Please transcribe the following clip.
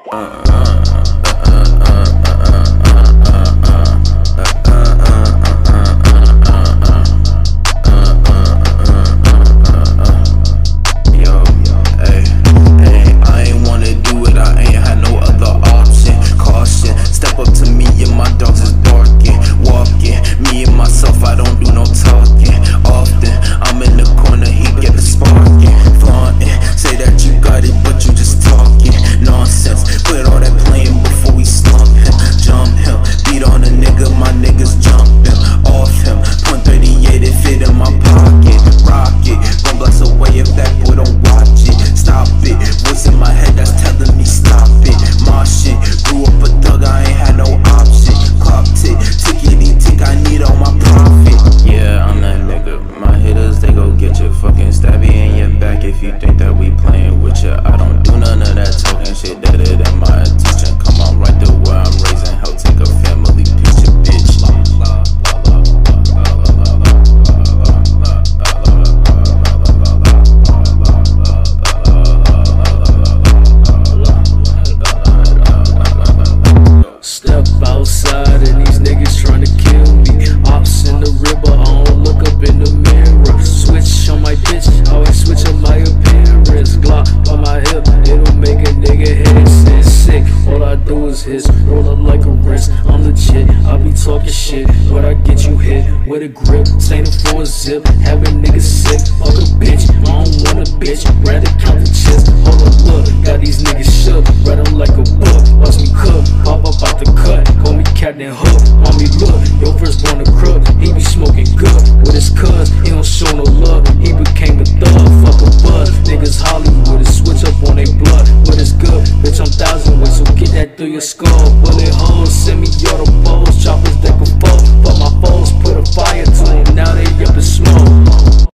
If you think that we playing with ya, I don't do none of that talking shit. That it ain't my attention. Come on, right there where I'm raising hell. Take a family picture, bitch. Step outside and these niggas trying to kill me. Ops in the river, I don't look up in the mirror. Switch on my bitch, always switch on my appearance. Glock on my hip, it'll make a nigga head sick. All I do is hiss, roll up like a wrist. I'm legit, I be talking shit, but I get you hit with a grip. Staining for a zip, having niggas sick. Fuck a bitch, I don't want a bitch, rather count the chips. Hold up, look, got these niggas shook, read them like a book. Watch me cook, pop up out the cut, call me Captain Hook. Mommy look, your first born a crook, he be smoking good with his cuz, he don't show no love, he became a thug, fuck a buzz. Niggas Hollywood, switch up on they blood, but it's good, bitch I'm 1,000 ways, so get that through your skull.